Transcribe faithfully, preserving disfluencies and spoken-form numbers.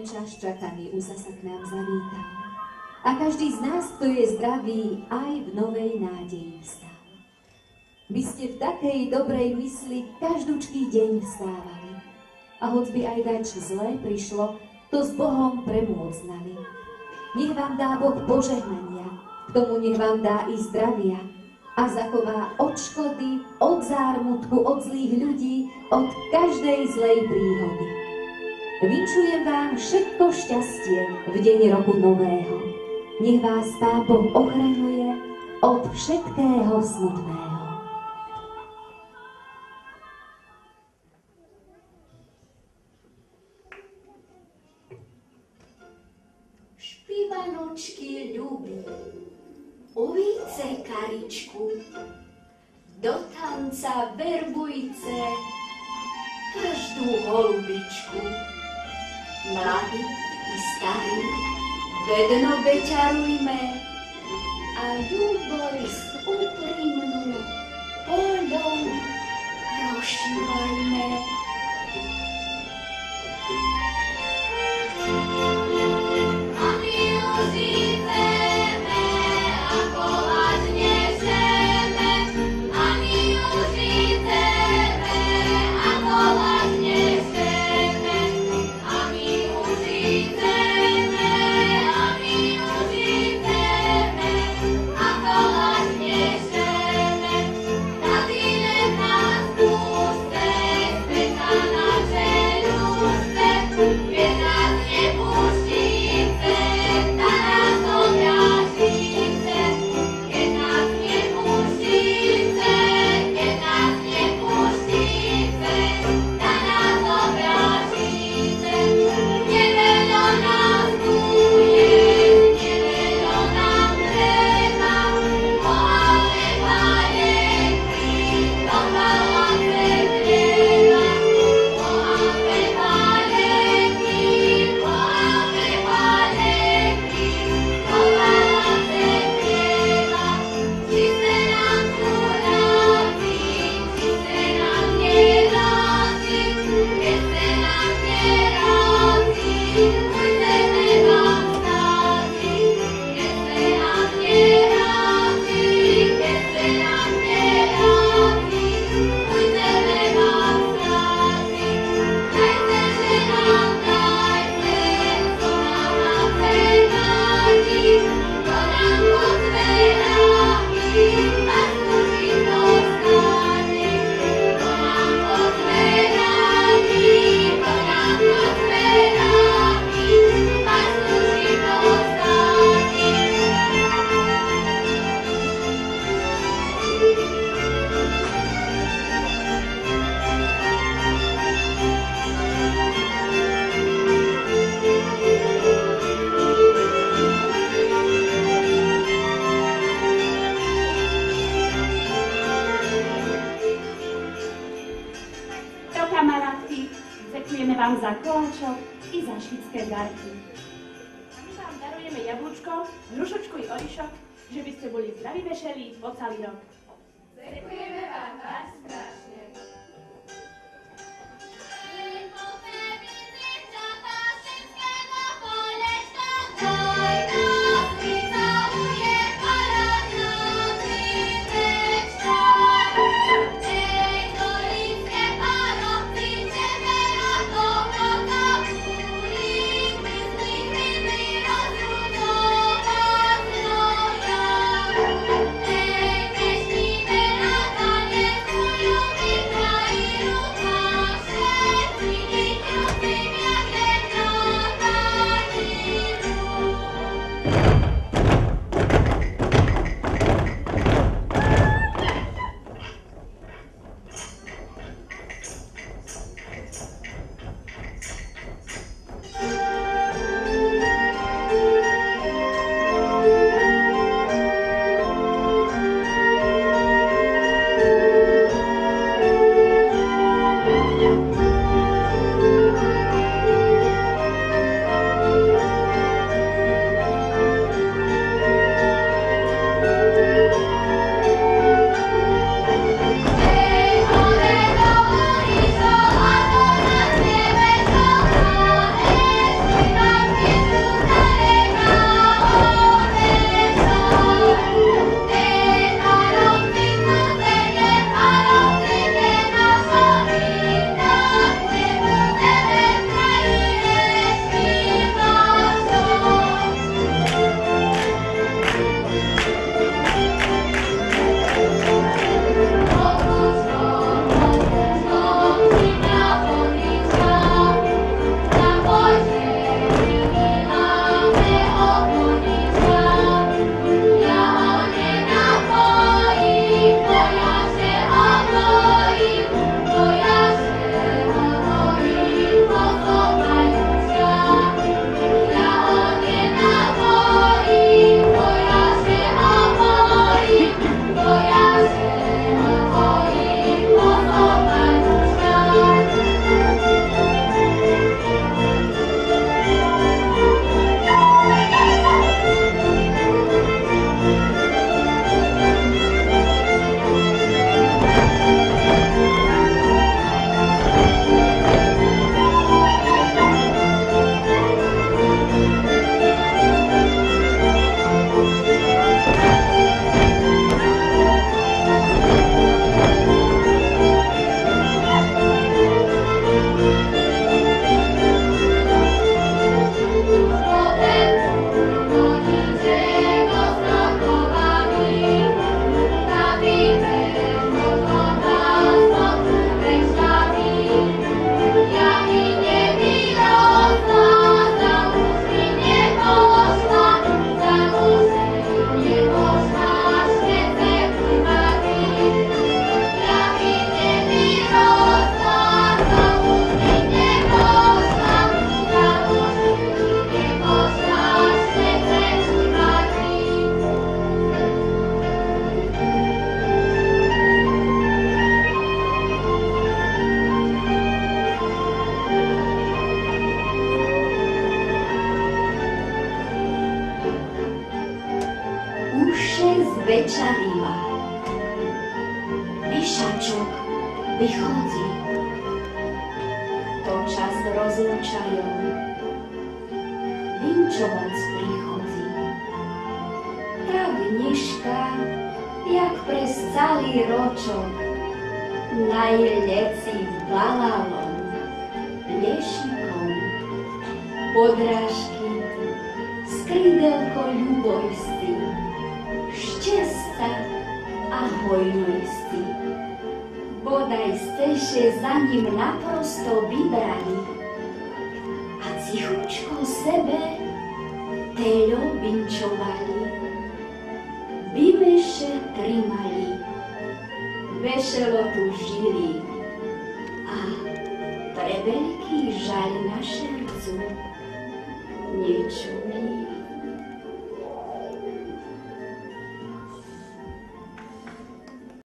čas čakaný už sa k nám zavítal. A každý z nás, kto je zdravý, aj v novej nádeji vstal. Vy ste v takej dobrej mysli každúčký deň vstávali. A hoď by aj dačo zlé prišlo, to s Bohom premôcť znali. Nech vám dá Boh požehnania, k tomu nech vám dá i zdravia a zachová od škody, od zármutku, od zlých ľudí, od každej zlej príhody. Vinčujem vám všetko šťastie v deň roku nového. Nech vás Pán Boh ochraňuje od všetkého smutného. Špivanočky ľubí, ujce karičku, do tanca verbujce každú holubičku. Mladí i starí, vedno beťarujme a ľubojsť úprimnú poľou rozšívajme. Za koláčok i za švitské darky. A my vám darujeme jablúčko, hrušočku i orišok, že by ste boli zdraví vešeli po celý rok. Ďakujeme vám vás strašne. Thank you. Uše zvečarila. Vyšačok vychodí. To čas rozlúčajú. Vinčovac prichodí. Tak nižka, jak pres celý ročok, najleci balalom, lešikom, podrážky, skrídelko ľubojství, šťasta a hojnosti. Bodaj steše za ním naprosto vybrali a tichučko sebe telo vinčovali. Vymeše trimali, vešelo tu žili a pre veľký žal na šercu niečo